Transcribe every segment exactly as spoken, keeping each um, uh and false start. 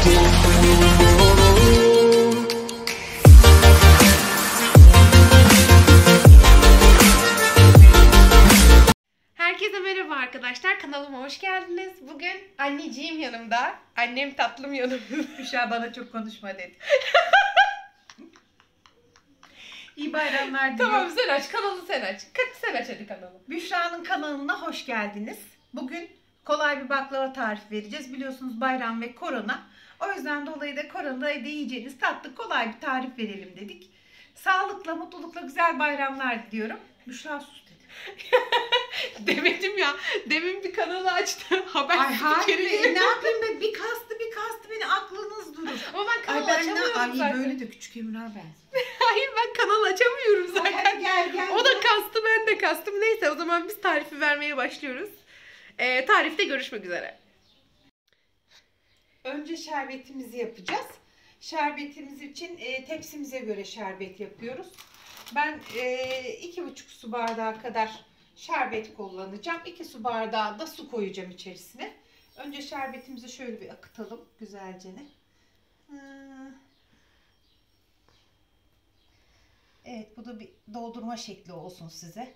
Herkese merhaba arkadaşlar, kanalıma hoş geldiniz. Bugün anneciğim yanımda, annem tatlım yanımda. Büşra bana çok konuşma dedi. İyi bayramlar diyor. Tamam, sen aç, kanalı sen aç. Kaç sen aç hadi kanalı. Büşra'nın kanalına hoş geldiniz. Bugün kolay bir baklava tarifi vereceğiz. Biliyorsunuz bayram ve korona. O yüzden dolayı da koronada evde yiyeceğiniz tatlı kolay bir tarif verelim dedik. Sağlıkla, mutlulukla güzel bayramlar diliyorum. Büşra sus dedi. Demedim ya, demin bir kanalı açtı. Haber Ay hayır, spikeri. ne yapayım ben, bir kastı bir kastı beni aklınız durur. Ama ben kanalı Ay ben açamıyorum ne, ay zaten. böyle de küçük Emrah ben. Hayır, ben kanal açamıyorum zaten. Hadi gel gel. O da kastı, ben de kastım. Neyse, o zaman biz tarifi vermeye başlıyoruz. Ee, tarifte görüşmek üzere. Önce şerbetimizi yapacağız. Şerbetimiz için e, tepsimize göre şerbet yapıyoruz. Ben e, iki buçuk su bardağı kadar şerbet kullanacağım. iki su bardağı da su koyacağım içerisine. Önce şerbetimizi şöyle bir akıtalım güzelce. Evet, bu da bir doldurma şekli olsun size.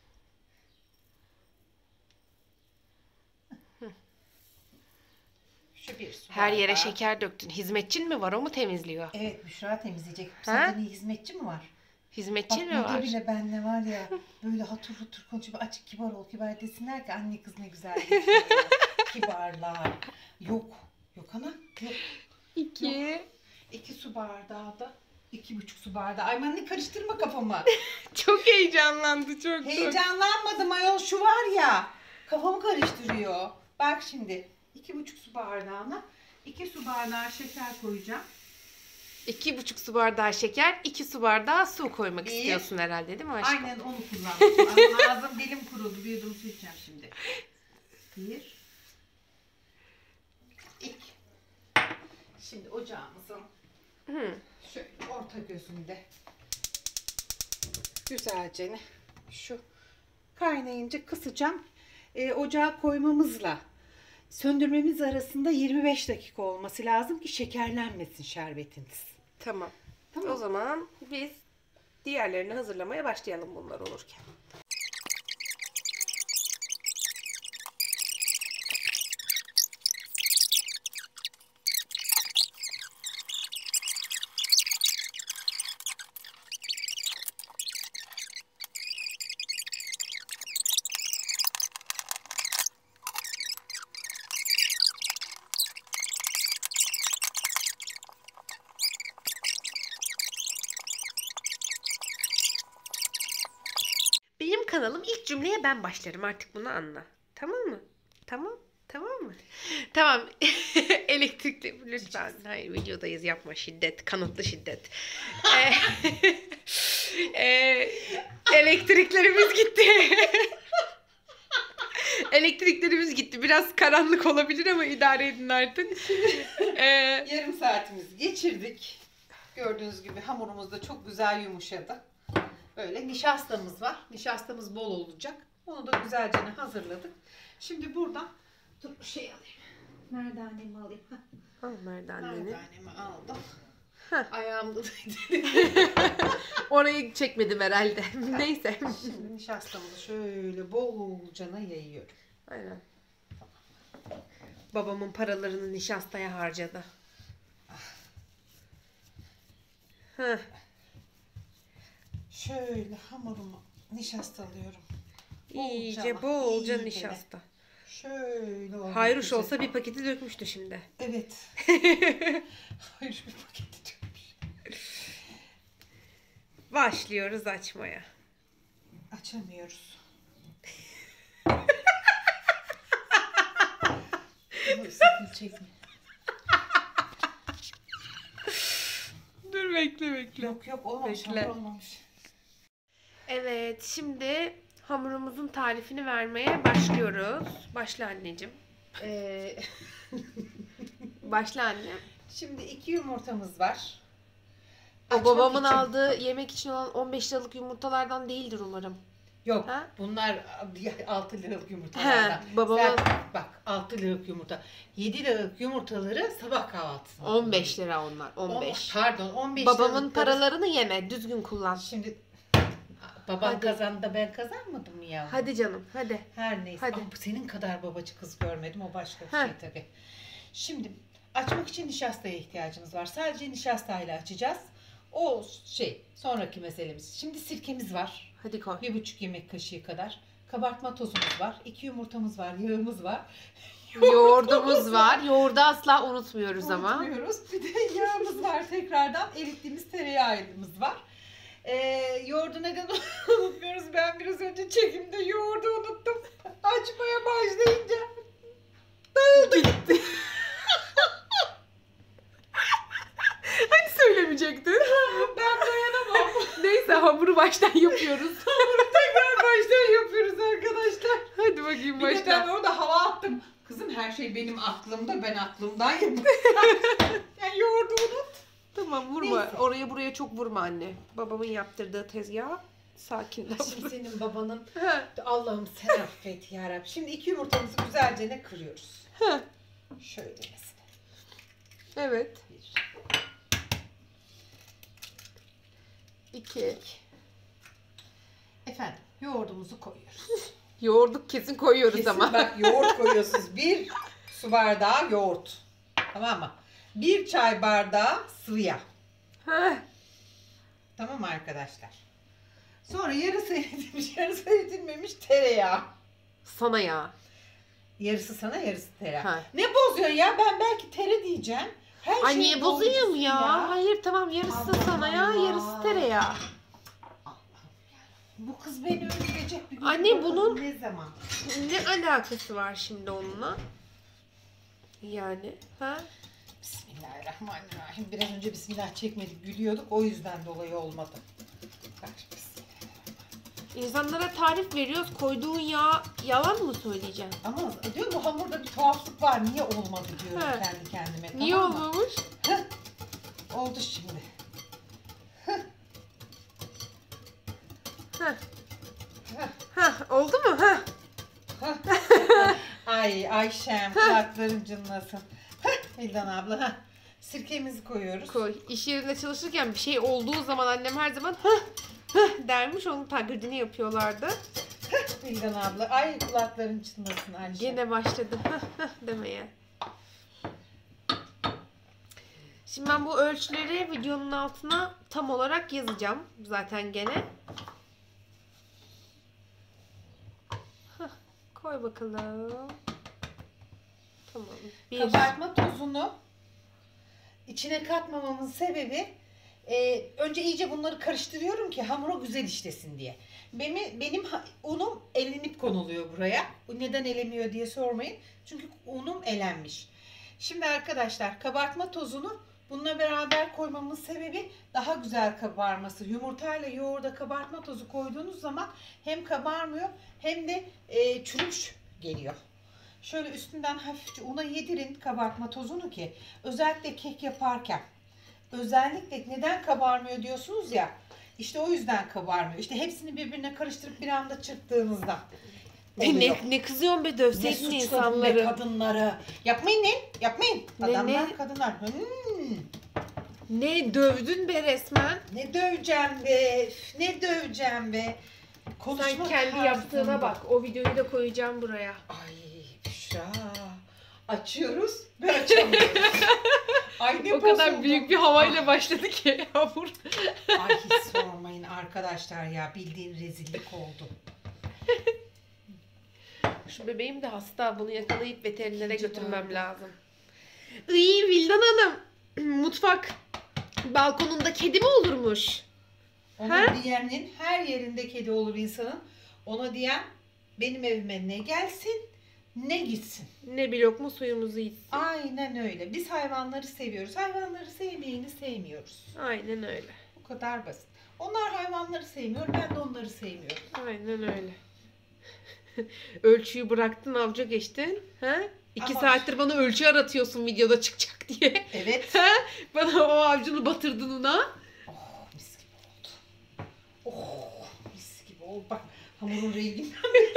Şu bir su Her yere bardağı. şeker döktün. Hizmetçin mi var? O mu temizliyor? Evet, Büşra temizleyecek. Ha? Senden iyi hizmetçi mi var? Hizmetçin Bak mi var? burada bile benle var ya, böyle hatır hatır konuşup açık kibar ol, kibar desinler ki anne kız ne güzel geçiyor. Kibarlar. Yok. Yok ana. Yok. İki. Yok. İki su bardağı da iki buçuk su bardağı. Ay anne karıştırma kafamı. Çok heyecanlandı çok çok. Heyecanlanmadım ayol, şu var ya. Kafamı karıştırıyor. Bak şimdi iki buçuk su bardağına iki su bardağı şeker koyacağım. İki buçuk su bardağı şeker, iki su bardağı su koymak Bir. istiyorsun herhalde, değil mi aşkım? Aynen onu kullanmışım. Ağzım dilim kurudu. Bir yudum su içeceğim şimdi. Bir. İki. Şimdi ocağımızın Hı. şöyle orta gözünde güzelce şu kaynayınca kısacağım. E, ocağa koymamızla söndürmemiz arasında yirmi beş dakika olması lazım ki şekerlenmesin şerbetiniz. Tamam. Tamam. O zaman biz diğerlerini hazırlamaya başlayalım bunlar olurken. Benim kanalım, ilk cümleye ben başlarım, artık bunu anla. Tamam mı? Tamam. Tamam mı? Tamam. Elektrikli lütfen. Hayır, videodayız, yapma, şiddet. Kanıtlı şiddet. Ee, ee, elektriklerimiz gitti. Elektriklerimiz gitti. Biraz karanlık olabilir ama idare edin artık. Ee, Yarım saatimizi geçirdik. Gördüğünüz gibi hamurumuz da çok güzel yumuşadı. Böyle nişastamız var. Nişastamız bol olacak. Onu da güzelce hazırladık. Şimdi buradan dur bir şey alayım. Merdanemi alayım. Al merdaneni. Merdanemi aldım. Heh. Ayağımda da Orayı çekmedim herhalde. Neyse. Şimdi nişastamızı şöyle bolcana yayıyorum. Aynen. Babamın paralarını nişastaya harcadı. Heh. Şöyle hamurumu nişastalıyorum. İyice bolca iyice. nişasta. Şöyle olmak Hayruş üzere. olsa bir paketi dökmüştü şimdi. Evet. Hayır, bir paketi dökmüş. Başlıyoruz açmaya. Açamıyoruz. Sakın çekme. Dur bekle bekle. Yok yok olmamış. Bekle. Hamur olmamış. Evet, şimdi hamurumuzun tarifini vermeye başlıyoruz. Başla anneciğim. Ee, Başla annem. şimdi iki yumurtamız var. O Açmak babamın için. aldığı yemek için olan on beş liralık yumurtalardan değildir umarım. Yok Ha? bunlar altı liralık yumurtalardan. He, babamın- Sen bak altı liralık yumurta. yedi liralık yumurtaları sabah kahvaltısında. on beş lira onlar. on On- beş. Pardon on beş Babamın liralık paralarını yeme. Düzgün kullan. Şimdi baban Hadi. kazandı da ben kazanmadım mı ya? Hadi canım hadi. Her neyse. Hadi. Ama senin kadar babacı kız görmedim. O başka bir Heh. şey tabii. Şimdi açmak için nişastaya ihtiyacımız var. Sadece nişastayla açacağız. O şey sonraki meselemiz. Şimdi sirkemiz var. Hadi koy. Bir buçuk yemek kaşığı kadar. Kabartma tozumuz var. iki yumurtamız var. Yağımız var. Yoğurdumuz var. Yoğurdu asla unutmuyoruz ama. Unutmuyoruz. Bir de yağımız var tekrardan. Erittiğimiz tereyağımız var. Ee, yoğurdu neden unutmuyoruz? Ben biraz önce çekimde yoğurdu unuttum. Açmaya başlayınca dağıldı gitti. Hani söylemeyecektin? Ben dayanamam. Neyse hamuru baştan yapıyoruz. Tekrar baştan yapıyoruz arkadaşlar. Hadi bakayım Bir de ben baştan. orada hava attım. Kızım her şey benim aklımda. Ben aklımdan yapıyorum. Yani yoğurdu unut. Tamam vurma. Neyse. Oraya buraya çok vurma anne. Babamın yaptırdığı tezgaha sakin Şimdi davran. senin babanın Ha, Allah'ım sen affet yarabbim. Şimdi iki yumurtamızı güzelce ne kırıyoruz? ha, Şöyle mesela. evet. Bir. İki. Efendim yoğurdumuzu koyuyoruz. Yoğurduk kesin koyuyoruz Kesin ama. bak yoğurt koyuyorsunuz. Bir su bardağı yoğurt. Tamam mı? Bir çay bardağı sıvı yağ. Ha, Tamam mı arkadaşlar? Sonra yarısı eritilmiş, yarısı eritilmemiş tereyağı. sana ya. Yarısı sana, yarısı tereyağı. Ha. Ne bozuyorsun ya? Ben belki tere diyeceğim. Her Ay şeyi niye bozayım bozuyorsun ya? Hayır tamam yarısı Allah sana ya, Allah. yarısı tereyağı. Allah'ım ya. Bu kız beni öldürecek bir gün. Anne, Bakalım bunun- ne zaman? Ne alakası var şimdi onunla? Yani ha? Bismillahirrahmanirrahim. Biraz önce bismillah çekmedik, gülüyorduk. O yüzden dolayı olmadı. Bak bismillah. İnsanlara tarif veriyoruz. Koyduğun yağ yalan mı söyleyeceksin? Ama diyorum bu hamurda bir tuhaflık var. Niye olmadı diyorum He. kendi kendime. Niye tamam mı? olmamış? Heh. Oldu şimdi. Heh. Heh. Heh, oldu mu? Heh. Ay Ayşem kulaklarım cınlasın. Heh, Vildan abla. Heh. Sirkemizi koyuyoruz. Koy. İş yerinde çalışırken bir şey olduğu zaman annem her zaman heh, heh dermiş. Onun taklidini yapıyorlardı. Vildan abla. Ay kulakların çınlasın Ayşem. Gene başladı heh, heh demeye. Şimdi ben bu ölçüleri videonun altına tam olarak yazacağım. Zaten gene. Heh, koy bakalım. Tamam. Bir. Kabartma tozunu içine katmamamın sebebi e, önce iyice bunları karıştırıyorum ki hamura güzel işlesin diye. Benim, benim ha- unum elenip konuluyor buraya. Bu neden eleniyor diye sormayın. Çünkü unum elenmiş. Şimdi arkadaşlar kabartma tozunu bununla beraber koymamın sebebi daha güzel kabarması. Yumurtayla yoğurda kabartma tozu koyduğunuz zaman hem kabarmıyor hem de e, çürümüş geliyor. Şöyle üstünden hafifçe una yedirin kabartma tozunu ki özellikle kek yaparken özellikle neden kabarmıyor diyorsunuz ya işte o yüzden kabarmıyor. İşte hepsini birbirine karıştırıp bir anda çırptığınızda E, oluyor. ne, ne kızıyorsun be Ne dövseydin suçladın be insanları. kadınları. Yapmayın ne? Yapmayın. Ne, Adamlar ne? kadınlar. Hmm. Ne dövdün be resmen. Ne döveceğim be. üf, Ne döveceğim be. Konuşma Sen kendi tarzında. yaptığına bak. O videoyu da koyacağım buraya. Ay Büşra. Açıyoruz ve açamıyoruz. Ay ne O kadar bozuldum. büyük bir havayla başladı ki hamur. Ay hiç sormayın arkadaşlar ya. Bildiğin rezillik oldu. Şu bebeğim de hasta. Bunu yakalayıp veterinere İkinci götürmem bardak. lazım. İyi Vildan Hanım. Mutfak balkonunda kedi mi olurmuş? Ona Ha? diyenin her yerinde kedi olur insanın. Ona diyen benim evime ne gelsin ne gitsin. Ne bir lokma suyumuzu içsin. Aynen öyle. Biz hayvanları seviyoruz. Hayvanları sevmeyeni sevmiyoruz. Aynen öyle. Bu kadar basit. Onlar hayvanları sevmiyor. Ben de onları sevmiyorum. Aynen öyle. Ölçüyü bıraktın avca geçtin. Ha? İki Ama- saattir bana ölçü aratıyorsun videoda çıkacak diye. Evet. Ha? Bana o avcunu batırdın ona. Oh mis gibi oldu. Oh mis gibi oldu. Bak Hamurun renginden.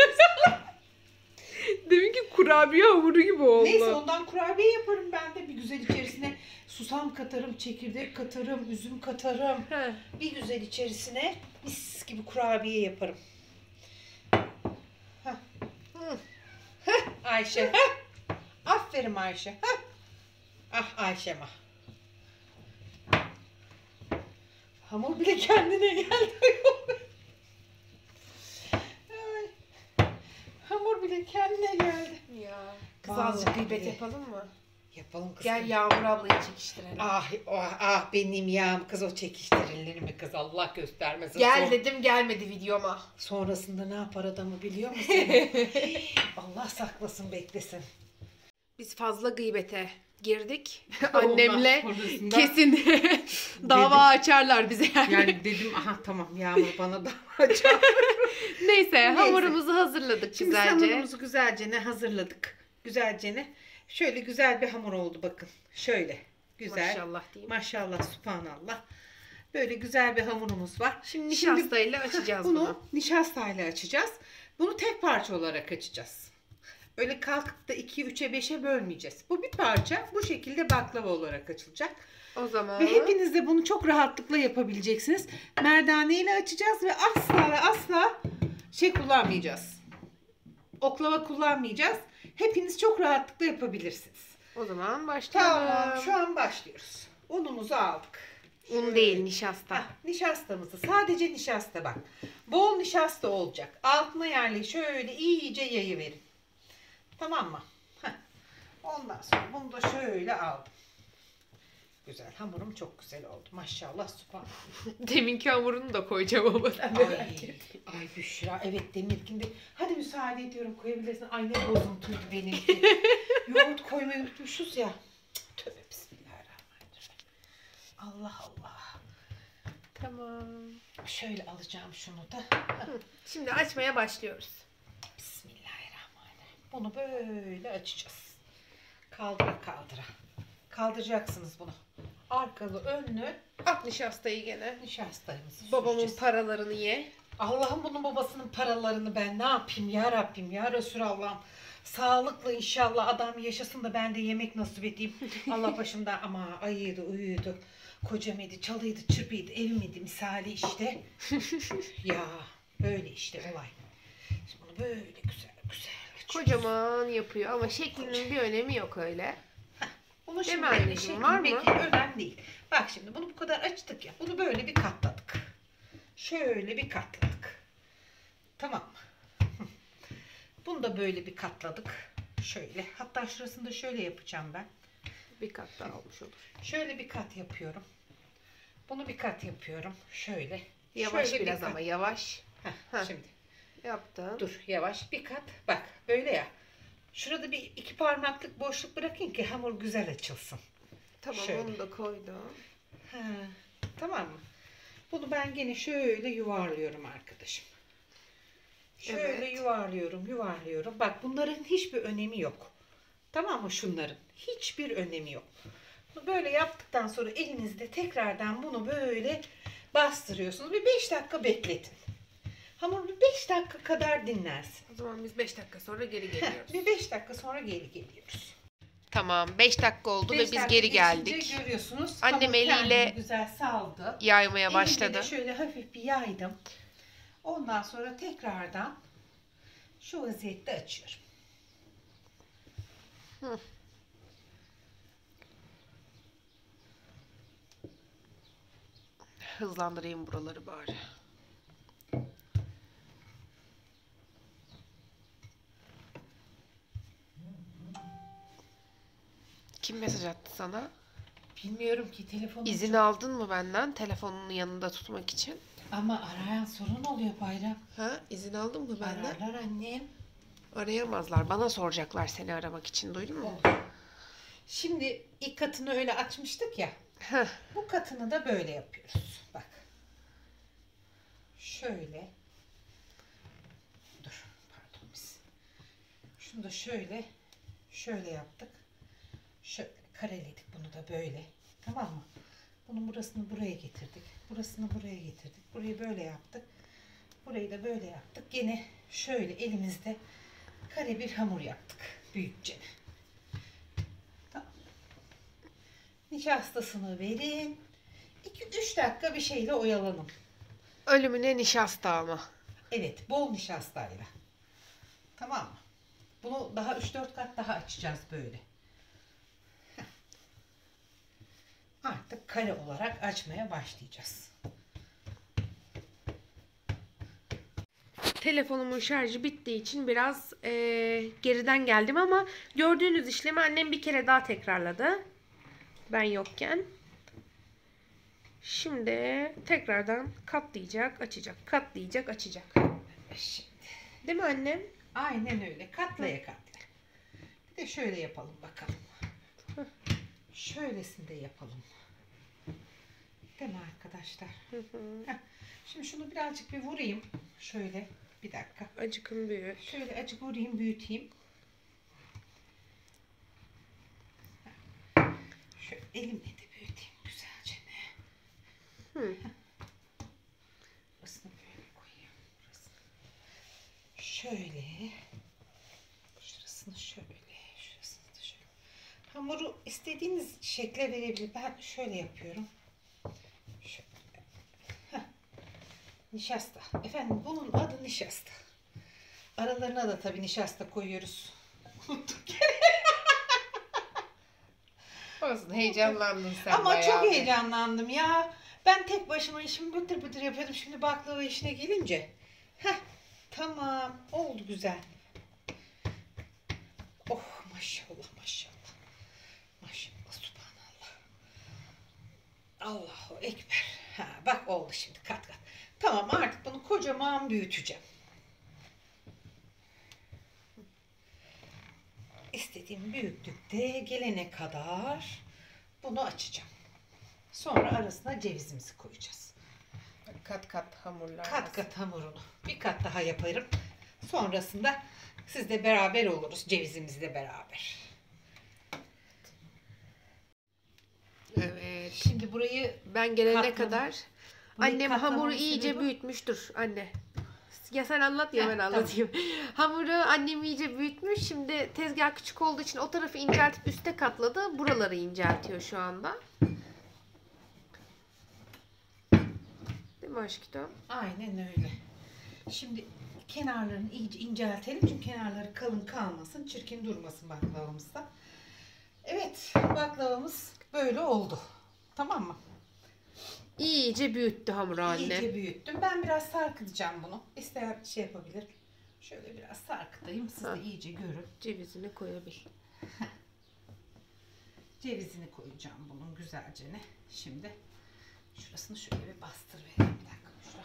Deminki kurabiye hamuru gibi oldu. Neyse ondan kurabiye yaparım ben de. Bir güzel içerisine susam katarım, çekirdek katarım, üzüm katarım. He. Bir güzel içerisine mis gibi kurabiye yaparım. Heh. Heh, Ayşe. Heh. Aferin Ayşe. Heh. Ah Ayşem ah. Hamur bile kendine geldi. Ay. Hamur bile kendine geldi. Ya. Kız Vallahi azıcık gıybet billahi. yapalım mı? Yapalım kız. Gel Yağmur ablayı çekiştirelim. Ah, ah, ah benim yağım kız, o çekiştirilir mi kız, Allah göstermesin. Gel Son- dedim gelmedi videoma. Sonrasında ne yapar adamı biliyor musun? Allah saklasın beklesin. Biz fazla gıybete girdik. Ondan Annemle sonrasında kesin dava açarlar bize yani. Yani dedim aha tamam Yağmur bana da açar. Neyse, hamurumuzu hazırladık Şimdi güzelce. hamurumuzu güzelce ne hazırladık. Güzelce ne. Şöyle güzel bir hamur oldu bakın. Şöyle güzel. Maşallah diyeyim. Maşallah subhanallah. Böyle güzel bir hamurumuz var. Şimdi nişastayla açacağız bunu. Bunu nişastayla açacağız. Bunu tek parça olarak açacağız. Öyle kalkıp da ikiye, üçe, beşe bölmeyeceğiz. Bu bir parça. Bu şekilde baklava olarak açılacak. O zaman Ve hepiniz de bunu çok rahatlıkla yapabileceksiniz. Merdane ile açacağız ve asla ve asla şey kullanmayacağız. Oklava kullanmayacağız. Hepiniz çok rahatlıkla yapabilirsiniz. o zaman başlayalım. Tamam, şu an başlıyoruz. Unumuzu aldık. Un değil, nişasta. Heh, nişastamızı, sadece nişasta bak. Bol nişasta olacak. Altına yerle şöyle iyice yayıverin. Tamam mı? Heh. Ondan sonra bunu da şöyle aldım. Güzel, hamurum çok güzel oldu. Maşallah subhanallah. Deminki hamurunu da koyacağım ama sen Ay, merak etme. ay Büşra, evet Demirkin de. Hadi müsaade ediyorum, koyabilirsin. Ay ne bozuntuydu benimki. Yoğurt koymayı unutmuşuz ya. Cık, tövbe bismillahirrahmanirrahim. Allah Allah. Tamam. Şöyle alacağım şunu da. Şimdi açmaya başlıyoruz. Bismillahirrahmanirrahim. Bunu böyle açacağız. Kaldıra kaldıra. Kaldıracaksınız bunu. Arkalı önlü At nişastayı gene. nişastayımızı Babamın süreceğiz. paralarını ye. Allah'ım bunun babasının paralarını ben ne yapayım ya Rabbim ya Resulallah'ım. Sağlıklı inşallah adam yaşasın da ben de yemek nasip edeyim. Allah başımda ama ayıydı uyuydu. Kocamıydı, çalıydı, çırpıydı, evimiydi misali işte. Ya böyle işte olay. Şimdi bunu böyle güzel güzel açıyoruz. Kocaman yapıyor ama şeklinin bir önemi yok öyle. Bunu Değil şimdi mi anneciğim, şekli var mı? mekli önemli değil. Bak şimdi bunu bu kadar açtık ya. Bunu böyle bir katladık. Şöyle bir katladık. Tamam mı? Hı. Bunu da böyle bir katladık. Şöyle. Hatta şurasını da şöyle yapacağım ben. Bir kat daha olmuş olur. Şöyle bir kat yapıyorum. Bunu bir kat yapıyorum. Şöyle. Yavaş Şöyle bir biraz kat. ama yavaş. Heh, Heh. Şimdi Yaptın. dur yavaş bir kat. Bak böyle ya. Şurada bir iki parmaklık boşluk bırakın ki hamur güzel açılsın. Tamam, Şöyle. onu da koydum. Ha, tamam mı? Bunu ben gene şöyle yuvarlıyorum arkadaşım. Şöyle Evet. yuvarlıyorum, yuvarlıyorum. Bak bunların hiçbir önemi yok. Tamam mı şunların? Hiçbir önemi yok. Bunu böyle yaptıktan sonra elinizde tekrardan bunu böyle bastırıyorsunuz. Bir beş dakika bekletin. Hamur bir beş dakika kadar dinlensin. O zaman biz beş dakika sonra geri Heh, geliyoruz. bir beş dakika sonra geri geliyoruz. Tamam, beş dakika oldu Beş ve biz dakika geri geçince geldik. Görüyorsunuz. Annem hamur eliyle kendini güzel saldı. Yaymaya Elimle başladı. de şöyle hafif bir yaydım. Ondan sonra tekrardan şu vaziyette açıyorum. Hı. Hızlandırayım buraları bari. Kim mesaj attı sana? Bilmiyorum ki telefonum İzin aldın mı benden telefonunu yanında tutmak için? ama arayan sorun oluyor Bayram. Ha? İzin aldın mı benden? Ararlar annem. Arayamazlar. Bana soracaklar seni aramak için. Duydun mu? Şimdi ilk katını öyle açmıştık ya. Heh. Bu katını da böyle yapıyoruz. Bak. Şöyle. Dur. Pardon biz. Şunu da şöyle. Şöyle yaptık. Şöyle kareledik bunu da böyle. Tamam mı? Bunun burasını buraya getirdik. Burasını buraya getirdik. Burayı böyle yaptık. Burayı da böyle yaptık. Yine şöyle elimizde kare bir hamur yaptık. Büyükçe. Tamam. Nişastasını verin. iki üç dakika bir şeyle oyalanın. Ölümüne nişasta ama. Evet, bol nişastayla. Tamam mı? Bunu daha üç dört kat daha açacağız böyle. Artık kare olarak açmaya başlayacağız. Telefonumun şarjı bittiği için biraz eee, geriden geldim ama gördüğünüz işlemi annem bir kere daha tekrarladı. Ben yokken. Şimdi tekrardan katlayacak, açacak, katlayacak, açacak. Şimdi. Değil mi annem? Aynen öyle. Katlaya katlaya. Bir de şöyle yapalım bakalım. Şöylesini de yapalım. Değil mi arkadaşlar? Heh. Şimdi şunu birazcık bir vurayım. Şöyle bir dakika. Acıkın büyük. Şöyle acık vurayım, büyüteyim. Şöyle elimle de büyüteyim güzelce. Hı. Burasını böyle koyayım. Burasını. Şöyle. Şurasını şöyle. Şurasını da şöyle. Hamuru istediğiniz şekle verebilir. Ben şöyle yapıyorum. Şöyle. Heh. Nişasta. Efendim bunun adı nişasta. Aralarına da tabii nişasta koyuyoruz. Unuttuk. Olsun, heyecanlandın sen Ama bayağı çok bir. heyecanlandım ya. Ben tek başıma işimi bıtır bıtır yapıyordum. Şimdi baklava işine gelince. Heh, tamam. Oldu güzel. Oh maşallah maşallah. Maşallah subhanallah. Allahu ekber. Ha, bak oldu şimdi kat kat. Tamam artık bunu kocaman büyüteceğim. İstediğim büyüklükte gelene kadar bunu açacağım. Sonra arasına cevizimizi koyacağız. Kat kat hamurlar. Kat kat hamurunu bir kat daha yaparım. Sonrasında sizle beraber oluruz. Cevizimizle beraber. Evet. Şimdi burayı Ben gelene Katladım. kadar Burayı annem katlamamın hamuru iyice sebebi- büyütmüş. Anne. Ya sen anlat ya Heh, ben anlatayım. Hamuru annem iyice büyütmüş. Şimdi tezgah küçük olduğu için o tarafı inceltip üste katladı. Buraları inceltiyor şu anda. Değil mi aşkım? aynen öyle. Şimdi kenarlarını iyice inceltelim. Çünkü kenarları kalın kalmasın. Çirkin durmasın baklavamızda. Evet. Baklavamız böyle oldu. Tamam mı? İyice büyüttü hamuru anne. İyice büyüttüm. Ben biraz sarkıtacağım bunu. İsteyen şey yapabilir. Şöyle biraz sarkıtayım. Siz Ha. de iyice görün. Cevizini koyabil. Cevizini koyacağım bunun güzelce ne. Şimdi şurasını şöyle bir bastır vereyim. Bir dakika Büşra.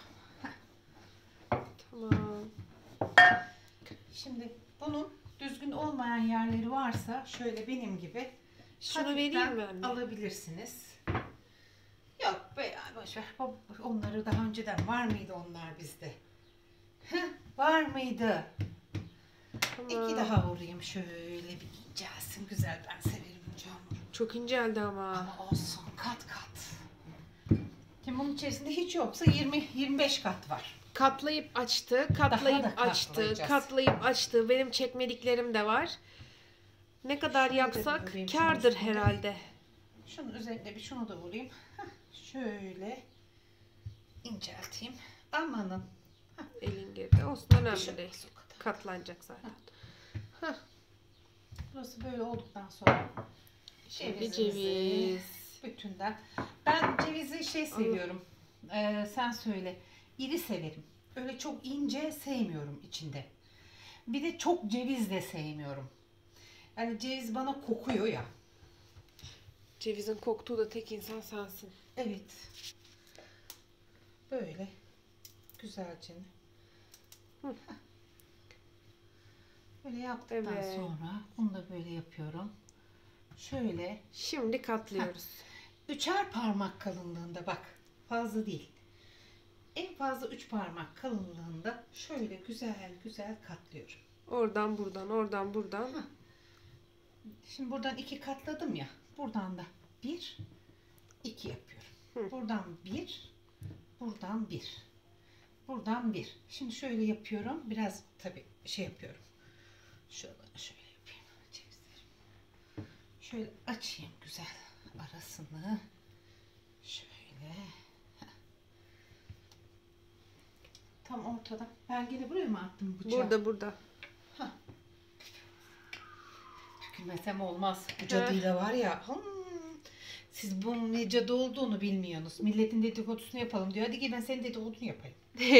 Tamam. Şimdi bunun düzgün olmayan yerleri varsa şöyle benim gibi Şunu hafiften vereyim mi anne? alabilirsiniz. Yok be ya boş ver. O- Onları daha önceden var mıydı onlar bizde? Heh, var mıydı? Tamam. İki daha vurayım şöyle bir incelsin. Güzel, ben severim ince hamuru. Çok inceldi ama. Ama olsun kat kat. Şimdi bunun içerisinde hiç yoksa yirmi yirmi beş kat var. Katlayıp açtı, katlayıp da açtı, katlayacağız. katlayıp açtı. Benim çekmediklerim de var. Ne kadar Şöyle de yapsak vurayım kârdır şunun üstüne. herhalde. Şunun üzerinde bir şunu da vurayım. Heh, şöyle incelteyim. Amanın. Elin geride. Olsun, Bir önemli şey değil. olmaz o kadar. Katlanacak zaten. Burası böyle olduktan sonra Şimdi cevizimizi ceviz. bütünden. Ben cevizi şey seviyorum. Ee, sen söyle. İri severim. Öyle çok ince sevmiyorum içinde. Bir de çok ceviz de sevmiyorum. Yani ceviz bana kokuyor ya. Cevizin koktuğu da tek insan sensin. Evet. Böyle güzelce. Hı. Böyle yaptıktan Evet. sonra bunu da böyle yapıyorum. Şöyle Şimdi katlıyoruz. üçer parmak kalınlığında, bak fazla değil. En fazla üç parmak kalınlığında şöyle güzel güzel katlıyorum. Oradan buradan, oradan buradan. Hı. Şimdi buradan iki katladım ya. Buradan da bir, iki yapıyorum. Hı. Buradan bir, buradan bir. Buradan bir. Şimdi şöyle yapıyorum. Biraz tabii şey yapıyorum. Şöyle şöyle yapayım. Cevizleri. Şöyle açayım güzel arasını. Şöyle. Heh. Tam ortada. Ben gene buraya mı attım bıçağı? Burada burada. Heh. Tükürmesem olmaz. Bu cadıyla var ya. Hmm. Siz bunun ne cadı olduğunu bilmiyorsunuz. Milletin dedikodusunu yapalım diyor. Hadi gel ben senin dedikodunu yapayım.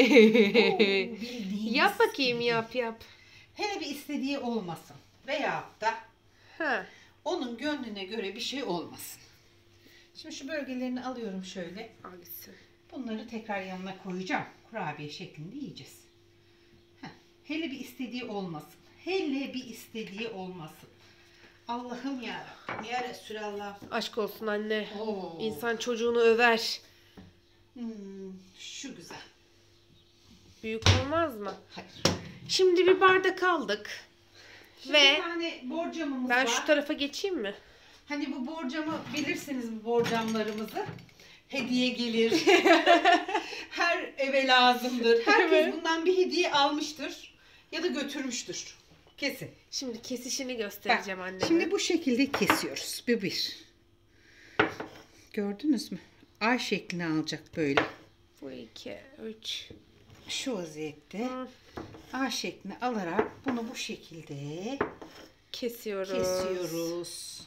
Oo, yap bakayım gibi. yap yap. Hele bir istediği olmasın. Veyahut da Ha. onun gönlüne göre bir şey olmasın. Şimdi şu bölgelerini alıyorum şöyle. Hangisi? Bunları tekrar yanına koyacağım. Kurabiye şeklinde yiyeceğiz. Heh. Hele bir istediği olmasın. Hele bir istediği olmasın. Allah'ım ya. Ya Resulallah. Aşk olsun anne. Oo. İnsan çocuğunu över. Hmm, şu güzel. Büyük olmaz mı? Hayır. Şimdi bir bardak aldık. Şimdi Ve bir tane borcamımız ben var. şu tarafa geçeyim mi? Hani bu borcamı bilirsiniz, bu borcamlarımızı. Hediye gelir. Her eve lazımdır. Herkes Evet. bundan bir hediye almıştır. Ya da götürmüştür. Kesin. Şimdi kesişini göstereceğim Bak, anneme. şimdi bu şekilde kesiyoruz. Bu bir. Gördünüz mü? Ay şeklini alacak böyle. Bu iki, üç. Şu vaziyette Hı. A şeklini alarak bunu bu şekilde Kesiyoruz. kesiyoruz.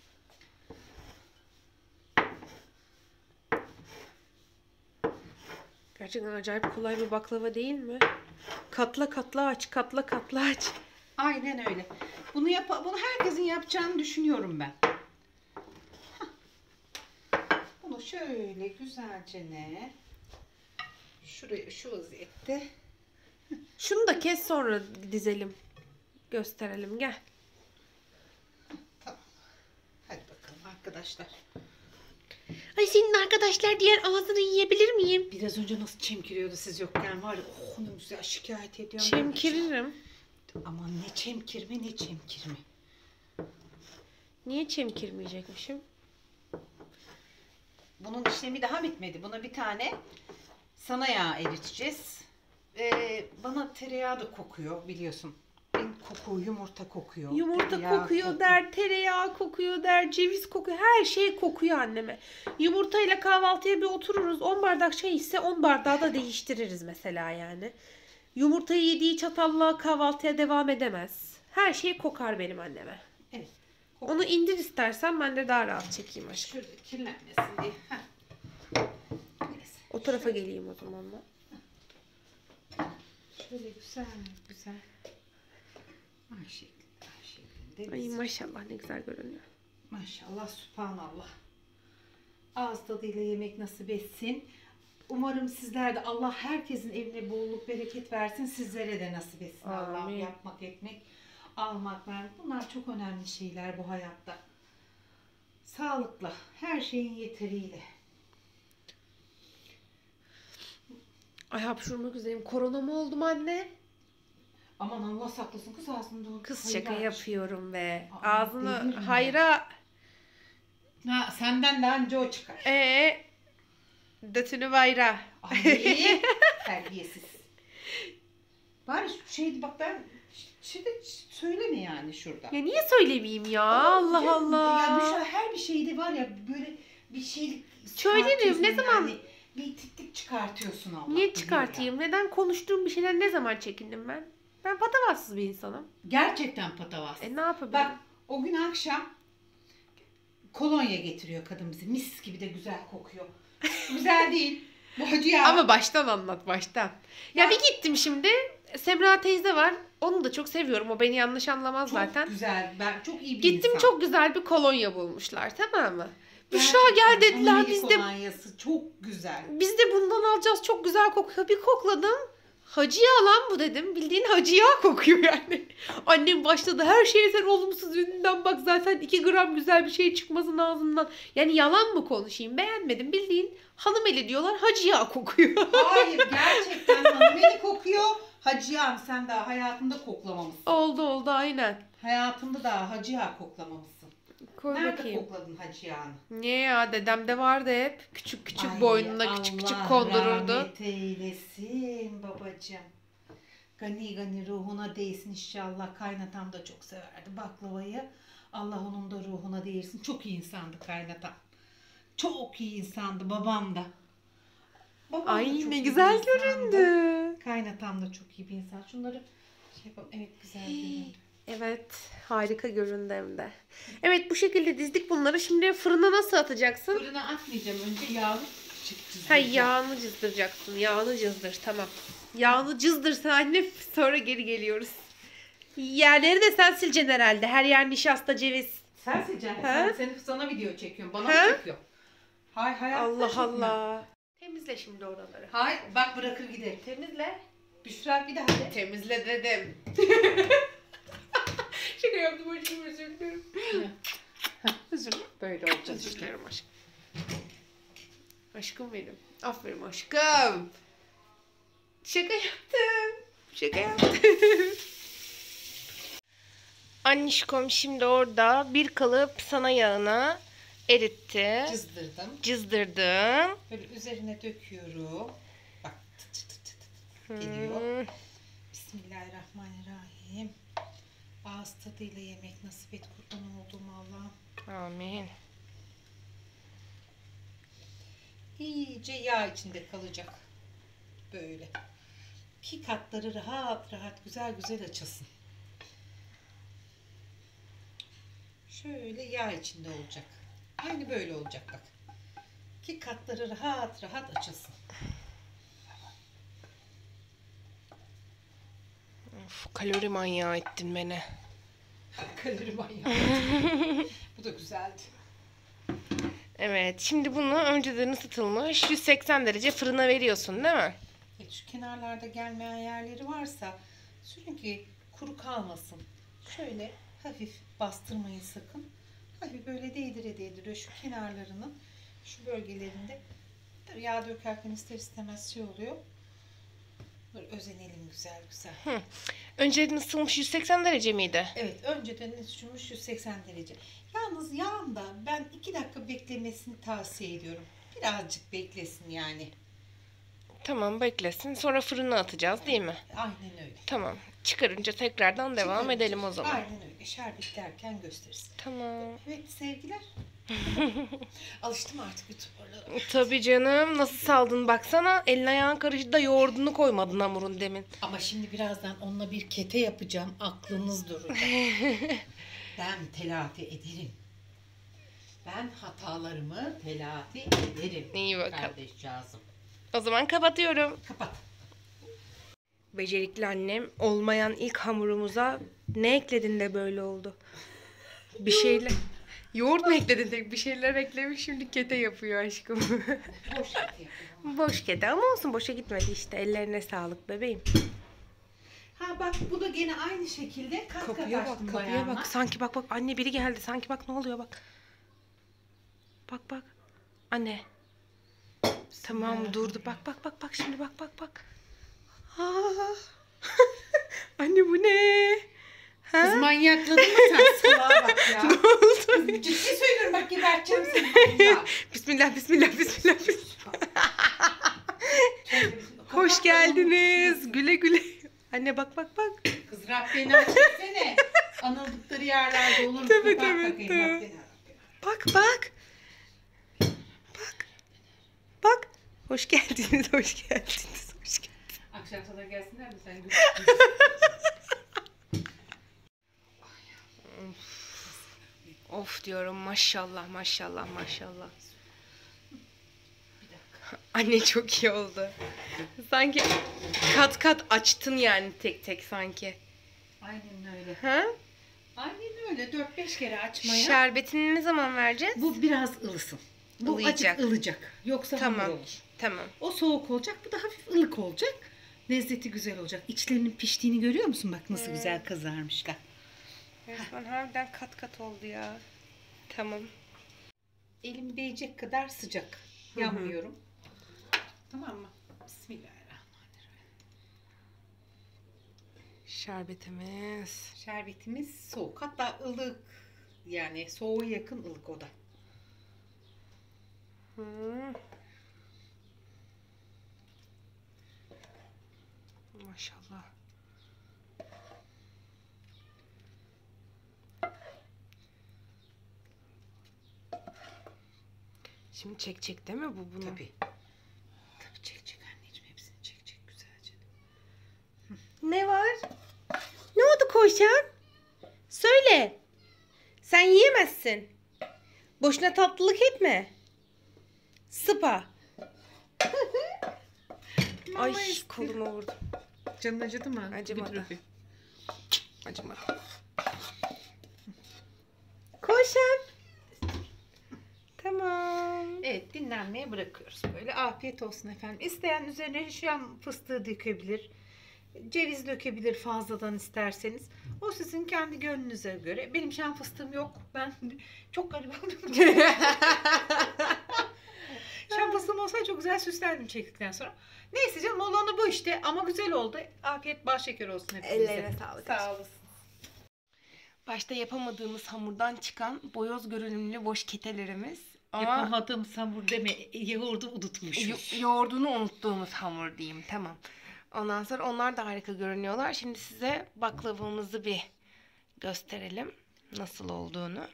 Gerçekten acayip kolay bir baklava değil mi? Katla katla aç, katla katla aç. Aynen öyle. Bunu yap bunu herkesin yapacağını düşünüyorum ben. Hah. Bunu şöyle güzelce ne? Şuraya şu vaziyette. Şunu da kes sonra dizelim. Gösterelim gel. Tamam. Hadi bakalım arkadaşlar. Ay senin arkadaşlar diğer ağzını yiyebilir miyim? Biraz önce nasıl çemkiriyordu siz yokken var ya. Oh ne güzel şikayet ediyorum. Çemkiririm. Aman ne çemkirme ne çemkirme. Niye çemkirmeyecekmişim? Bunun işlemi daha bitmedi. Buna bir tane sana yağ eriteceğiz. Ee, bana tereyağı da kokuyor biliyorsun. Benim koku yumurta kokuyor. Yumurta tereyağı kokuyor kokuyor. der, tereyağı kokuyor der, ceviz kokuyor. Her şey kokuyor anneme. Yumurtayla kahvaltıya bir otururuz. on bardak çay ise on bardağı da değiştiririz mesela yani. Yumurtayı yediği çatalla kahvaltıya devam edemez. Her şey kokar benim anneme. Evet. Koku. Onu indir istersen ben de daha rahat çekeyim aşkım. Şöyle kirlenmesin diye. Heh. Neyse. O tarafa geleyim o zaman da. Şöyle güzel güzel. Ay şeklinde, ay şeklinde. Ay biz- maşallah ne güzel görünüyor. Maşallah, subhanallah. Ağız tadıyla yemek nasip etsin. Umarım sizler de Allah herkesin evine bolluk bereket versin. Sizlere de nasip etsin. Allah'ım Amin. yapmak, etmek, almak, vermek. Bunlar çok önemli şeyler bu hayatta. Sağlıkla, her şeyin yeteriyle. Ay hapşurmak üzereyim. Korona mı oldum anne? Aman Allah saklasın kız ağzında. Kız şaka yapıyorum be. Aa, Ağzını delirim ya. hayra Ha, senden daha önce o çıkar. ee dötünü bayra. Ay, terbiyesiz. Bari şeydi bak ben şimdi söyleme yani şurada. Ya niye söylemeyeyim ya? Allah Ya- Allah. Ya bir şey, her bir şeyde var ya böyle bir şey Söylerim, çıkartıyorsun ne zaman- yani, bir tiktik çıkartıyorsun Allah. Niye biliyor çıkartayım? ya. Neden konuştuğum bir şeyden ne zaman çekindim ben? Ben patavatsız bir insanım. Gerçekten patavas. E ne yapabilirim? Bak o gün akşam kolonya getiriyor kadın bize. Mis gibi de güzel kokuyor. Güzel değil. Bu hacı ya. Ama baştan anlat baştan. Ya, Ya- bir gittim şimdi. Semra teyze var. Onu da çok seviyorum. O beni yanlış anlamaz çok zaten. güzel. Ben çok iyi bir Gittim insan. çok güzel bir kolonya bulmuşlar, tamam mı? Büşra Gerçekten gel dediler, haneli biz de kolonyası çok güzel. biz de bundan alacağız, çok güzel kokuyor. Bir kokladım. Hacı yağı lan bu dedim. Bildiğin hacı yağı kokuyor yani. Annem başladı her şeye sen olumsuz yönünden bak, zaten iki gram güzel bir şey çıkmasın ağzından. Yani yalan mı konuşayım, beğenmedim. Bildiğin hanım eli diyorlar, hacı yağı kokuyor. Hayır gerçekten hanımeli kokuyor. Hacıyam sen daha hayatında koklamamışsın. Oldu oldu aynen. Hayatında daha hacıya koklamamışsın. Koy Nerede bakayım. kokladın hacı yağını? Niye ya? Dedemde vardı hep. Küçük küçük Ay, boynuna küçük küçük Allah kondururdu. rahmet eylesin babacığım. Gani gani ruhuna değsin inşallah. Kaynatam da çok severdi baklavayı. Allah onun da ruhuna değsin. Çok iyi insandı kaynatam. Çok iyi insandı babam da. Babam da Ay çok ne iyi bir güzel insandı. göründü. Kaynatam da çok iyi bir insan. Şunları şey yapalım. Evet güzel göründü. Evet, harika göründü hem de. Evet, bu şekilde dizdik bunları. Şimdi fırına nasıl atacaksın? Fırına atmayacağım. Önce yağlı çıktı. Ha, yağını cızdıracaksın. Yağını cızdır, tamam. Yağını cızdır anne, sonra geri geliyoruz. Yerleri de sen sileceksin herhalde. Her yer nişasta, ceviz. Sen seçeceksin. Ha? Sen, sen sana video çekiyorum. Bana Ha? mı çekiyorsun? Hay hayatta Allah çekmem. Allah. Temizle şimdi oraları. Hay bak bırakır giderim. Temizle. Büşra bir daha de. Temizle dedim. Şaka yaptım aşkım, özür dilerim. Özür dilerim. Böyle olacağız Özür işte. dilerim aşkım. Aşkım benim. Aferin aşkım. Şaka yaptım. Şaka yaptım. Annişkom şimdi orada bir kalıp sana yağını eritti. Cızdırdım. Cızdırdım. Böyle üzerine döküyorum. Bak tıt tıt tıt tıt Hmm. geliyor. Bismillahirrahmanirrahim. Ağız tadıyla yemek nasip et kurban olduğum Allah'ım. Amin. İyice yağ içinde kalacak. Böyle. Ki katları rahat rahat güzel güzel açılsın. Şöyle yağ içinde olacak. Aynı böyle olacak bak. Ki katları rahat rahat açılsın. Of, kalori manyağı ettin beni. Kalori manyağı. Bu da güzeldi. Evet, şimdi bunu önceden ısıtılmış yüz seksen derece fırına veriyorsun değil mi? Evet, şu kenarlarda gelmeyen yerleri varsa sürün ki kuru kalmasın. Şöyle hafif bastırmayın sakın. Hafif böyle değdire değdire şu kenarlarının şu bölgelerinde tabii yağ dökerken ister istemez şey oluyor. Böyle özenelim güzel güzel. Hı. Önceden ısıtılmış yüz seksen derece miydi? Evet, önceden ısıtılmış yüz seksen derece. Yalnız yağın da ben iki dakika beklemesini tavsiye ediyorum. Birazcık beklesin yani. Tamam, beklesin. Sonra fırına atacağız değil mi? Aynen öyle. Tamam. Çıkarınca tekrardan devam Çıkarınca- edelim o zaman. Aynen öyle. Şerbet derken gösteririz. Tamam. Evet sevgiler. Alıştım artık YouTuber'lara. Tabii canım. Nasıl saldın baksana. Elin ayağın karıştı da yoğurdunu koymadın hamurun demin. Ama şimdi birazdan onunla bir kete yapacağım. Aklınız duracak. Ben telafi ederim. Ben hatalarımı telafi ederim. İyi bakalım. Kardeşcağızım. O zaman kapatıyorum. Kapat. Becerikli annem olmayan ilk hamurumuza ne ekledin de böyle oldu? Bir şeyler... Yoğurt mu ekledin de bir şeyler eklemiş, şimdi kete yapıyor aşkım. Boş kete yapıyorum. Boş kete ama olsun, boşa gitmedi işte. Ellerine sağlık bebeğim. Ha bak bu da gene aynı şekilde kat Kapıya kat bak, açtım kapıya bayanlar. bak. Sanki bak bak anne biri geldi. Sanki bak ne oluyor bak. Bak bak. Anne. Tamam durdu. Bak bak bak bak şimdi bak bak bak. Aa. Anne bu ne? Ha? Kız manyakladın mı sen? Salağa bak ya. Ne oldu? Ciddi söylüyorum bak geberteceğim seni manyak. Bismillah bismillah bismillah. Hoş geldiniz. Güle güle. Anne bak bak bak. Kız Rabbeni açsene. Anıldıkları yerlerde olur. Tabii, Kapat tabii, bakayım tabii. Rabbeni. Bak bak. Bak. Bak. Hoş geldiniz. Hoş geldiniz. Hoş geldiniz. Akşam sana gelsinler mi sen? Of diyorum maşallah maşallah maşallah. Bir dakika. Anne çok iyi oldu. Sanki kat kat açtın yani tek tek sanki. Aynen öyle. Ha? Aynen öyle. dört beş kere açmaya. Şerbetini ne zaman vereceğiz? Bu biraz ılısın. Bu Ilayacak. acık ılacak. Yoksa Tamam. hamur olur. Tamam. O soğuk olacak. Bu da hafif ılık olacak. Lezzeti güzel olacak. İçlerinin piştiğini görüyor musun? Bak nasıl Evet. güzel kızarmışlar. Resmen harbiden kat kat oldu ya. Tamam. Elim değecek kadar sıcak. Hı hı. Yanmıyorum. Tamam mı? Bismillahirrahmanirrahim. Şerbetimiz. Şerbetimiz soğuk. Hatta ılık Yani soğuğa yakın ılık o da. Hmm. Maşallah. Şimdi çekecek değil mi bu bunu? Tabii. Tabii çekecek anneciğim, hepsini çekecek güzelce. Ne var? Ne oldu Koşan? Söyle. Sen yiyemezsin. Boşuna tatlılık etme. Sıpa. Ay Mama istiyor. koluma vurdum. Canın acıdı mı? Acımadı. Bir öpeyim. Acımadı. Koşan. Tamam. Evet, dinlenmeye bırakıyoruz. Böyle afiyet olsun efendim. İsteyen üzerine şu an fıstığı dökebilir. Ceviz dökebilir fazladan isterseniz. O sizin kendi gönlünüze göre. Benim şu an fıstığım yok. Ben çok garip oldum. Şu an fıstığım olsaydı çok güzel süslerdim çektikten sonra. Neyse canım, olanı bu işte. Ama güzel oldu. Afiyet bal şeker olsun hepinize. Ellerine sağlık. Sağ olasın. Başta yapamadığımız hamurdan çıkan boyoz görünümlü boş ketelerimiz. Ama Yapamadığım hamur deme. Yoğurdu unutmuşuz. yo- yoğurdunu unuttuğumuz hamur diyeyim. Tamam. Ondan sonra onlar da harika görünüyorlar. Şimdi size baklavamızı bir gösterelim. Nasıl olduğunu.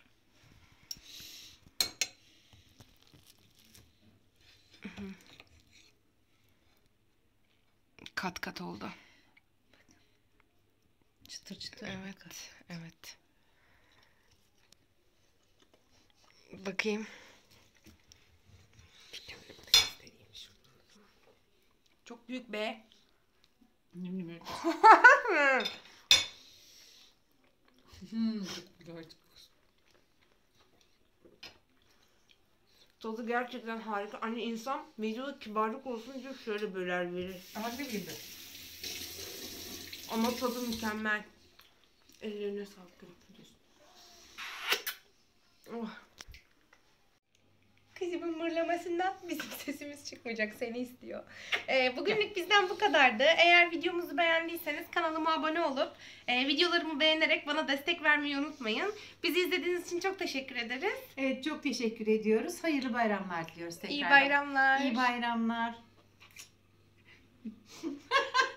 Kat kat oldu. Çıtır çıtır. Evet. Evet. Bakayım. Çok büyük be. Hmm. Tadı gerçekten harika. Hani insan videoda kibarlık olsun diye şöyle böler verir. Ama ne bileyim ben. Ama tadı mükemmel. Ellerine sağlık. Oh. Kızımın mırlamasından bizim sesimiz çıkmayacak. Seni istiyor. Ee, bugünlük bizden bu kadardı. Eğer videomuzu beğendiyseniz kanalıma abone olup e, videolarımı beğenerek bana destek vermeyi unutmayın. Bizi izlediğiniz için çok teşekkür ederiz. Evet, çok teşekkür ediyoruz. Hayırlı bayramlar diliyoruz tekrar. İyi bayramlar. İyi bayramlar.